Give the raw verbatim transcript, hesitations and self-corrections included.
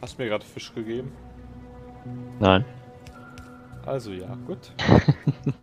Hast du mir gerade Fisch gegeben? Nein. Also ja, gut.